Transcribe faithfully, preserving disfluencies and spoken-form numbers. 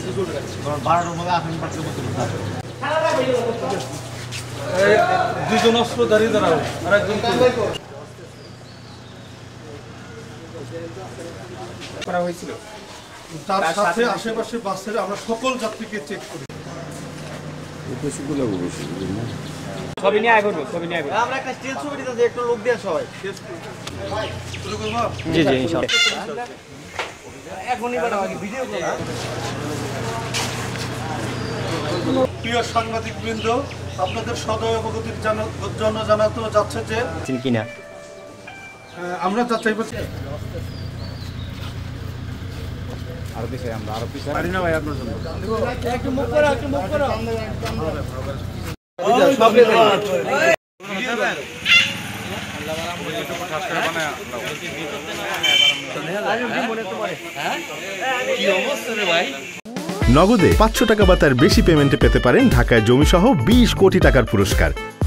দুইজন অস্ত্র দাঁড়িয়ে দাঁড়াও আর একজন করা হয়েছিল। তার সাথে আশেপাশের বাসের আমরা সকল যাত্রীকে চেক করি। ছবি নিয়ে আগে ছবি নিয়ে আগে আমরা একটা স্টিল ছবি দিতে একটু লোক দিয়ে সবাই জি জি ইনশাআল্লাহ এখনই বানাও আগে ভিডিও করো। প্রিয় সাংবাদিক বৃন্দ, আপনাদের সদয় অবগতির জন্য জানাতে যাচ্ছে যে কিনা আমরা যাচ্ছি আরো পিছে আমরা আরো পিছে পারি না ভাই আপনার জন্য একটু মুখ করো একটু মুখ করো সব নগদে পাঁচশো টাকা বা তার বেশি পেমেন্টে পেতে পারেন ঢাকায় জমিসহ বিশ কোটি টাকার পুরস্কার।